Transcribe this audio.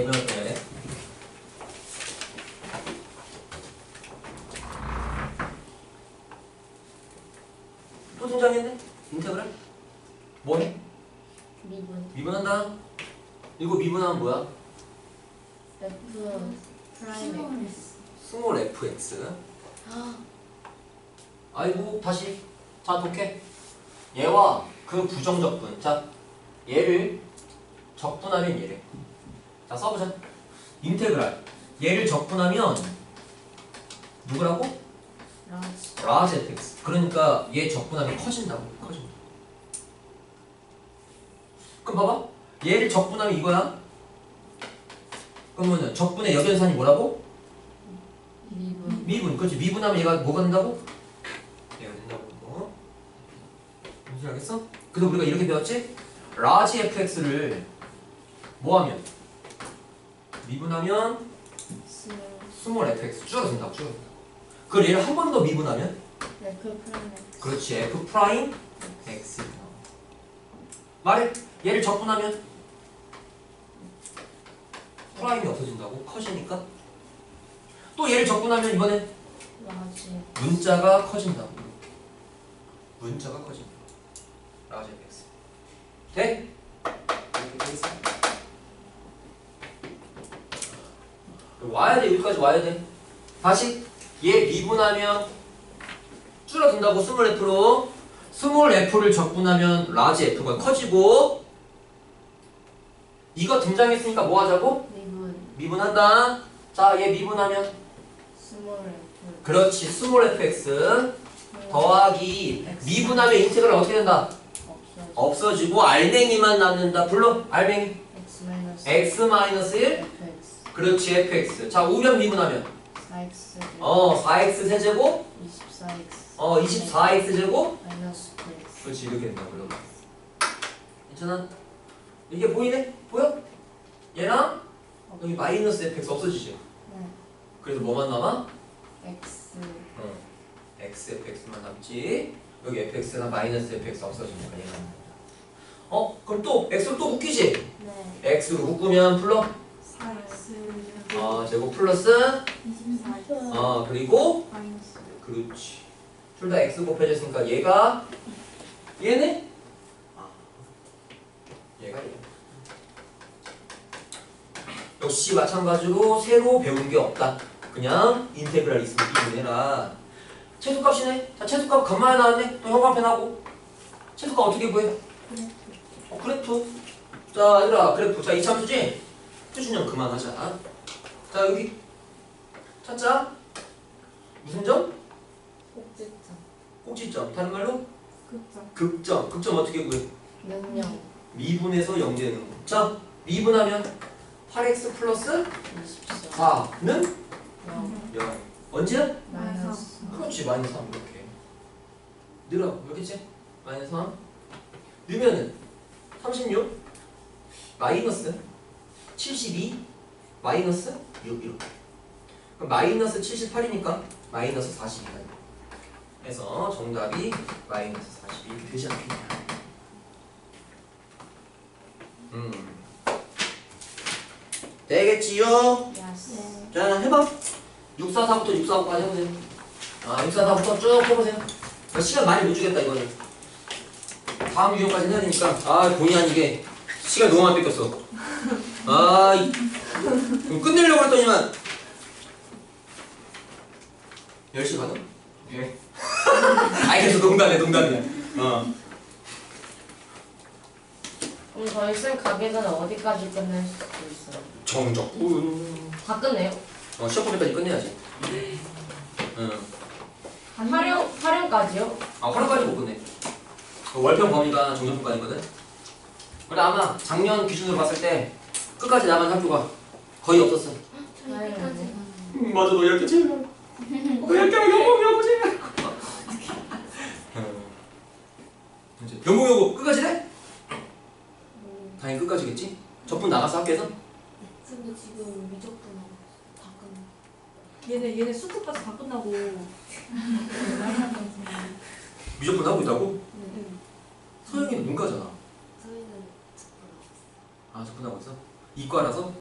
예분을 빼야 돼. 또 등장했네? 인테그랄? 뭐해? 미분한다. 이거 미분하면 뭐야? F 프라임 X. 스몰 fx. 아이고 다시. 자 독해. 얘와 그 부정적분. 자 얘를 적분하면 얘래. 자 써보자. 인테그랄. 얘를 적분하면 누구라고? 라지 fx. 그러니까 얘 적분하면 커진다고. 커진다. 그럼 봐봐. 얘를 적분하면 이거야. 그러면 적분의 역연산이 뭐라고? 미분. 그렇지. 미분하면 얘가 뭐가 된다고? 얘가 된다고. 무슨 알겠어? 그래서 우리가 이렇게 배웠지? 라지 fx를 뭐하면? 미분하면 스몰 fx 줄어든다고. 줄어든다고. 그걸 얘를 한 번 더 미분하면? F 프라임 X. 그렇지. f 프라임 x. 말해. 얘를 적분하면 프라임이 없어진다고. 커지니까. 또 얘를 적분하면 이번엔 라지. 문자가 커진다고. 문자가 커진다. 라지 fx. 돼? 이렇게 돼 있어. 와야 돼. 여기까지 와야 돼. 다시 얘 미분하면 줄어든다고. 스몰 f로. 스몰 f를 적분하면 라지 f가 커지고. 이거 등장했으니까 뭐 하자고? 미분한다. 자, 얘 미분하면 스몰 F. 그렇지. 스몰 fx 더하기 미분하면 인테그랄 어떻게 된다? 없어지고 알맹이만 남는다. 불러. 알맹이 x 마이너스 1. fx. 그렇지. fx. 자, 우변 미분하면 4x. 4x 세제곱 24x. 24x 제곱 마이너스 9x. 그렇지. 이렇게 된다. 그럼 괜찮아? 이게 보이네? 보여? 얘랑 여기 마이너스 fx 없어지지? 네. 그래서 뭐만 남아? X. x fx만 남지. 여기 fx나 마이너스 fx 없어지니까 얘는. 그럼 또 x로 또 묶이지? 네. x로 묶으면 불러? 4x. 제곱 플러스 24x. 그리고 마이너스. 그렇지. 둘 다 x 곱해졌으니까 얘가 얘네? 얘가 얘. 역시 마찬가지로 새로 배운 게 없다. 그냥 인테그랄 있으면 이분해라. 최소값이네. 자, 최소값 간만에 나왔네. 또 형광펜 하고. 최소값 어떻게 구해? 그래프. 자, 얘들아, 그래프. 자, 이참수지? 표준형 그만하자. 자, 여기 찾자. 무슨 점? 꼭지점. 꼭지점. 다른 말로? 극점. 극점. 극점 어떻게 구해? 능력. 미분에서 0 되는 거. 자, 미분하면 8x 플러스 4는 0. 언제야? 마이너스. 그렇지. 마이너스 3 이렇게. 늘어. 이렇게지? 마이너스 3. 넣으면은 36 마이너스 72 마이너스 6 이렇게. 그럼 마이너스 78이니까 마이너스 42가 돼. 그래서 정답이 마이너스 42 되지 않겠냐. 되겠지요? 야스. 자, 해봐. 644부터 645까지 해보세요. 644부터 쭉 해보세요. 시간 많이 못 주겠다, 이거는. 다음 유형까지 해야 되니까. 본의 아니게 시간 너무 많이 뺏겼어. 끝내려고 했더니만 10시 가자. 예. 그래서 농담이야. 그럼 저희 쌤 가기 전에 어디까지 끝낼 수 있어요? 정적분. 다 끝내요? 시험법까지 끝내야지. 활용까지요? 활용까지 못 끝내. 월평 범위가 정적분까지거든. 근데 아마 작년 기준으로 봤을 때 끝까지 나간 학교가 거의 없었어. 다행이네. 맞아, 너 10개 제일 너 10개랑 연봉여고 제일 연봉여고 끝까지 해? 당연히 끝까지겠지? 적분 나가서 학교에서? 근데 지금 미적분 다 끝나. 얘네 수급까지 다 끝나고. 미적분 하고 있다고? 네. 서영이는 문과잖아. 저희는 적분하고 있어? 이과라서?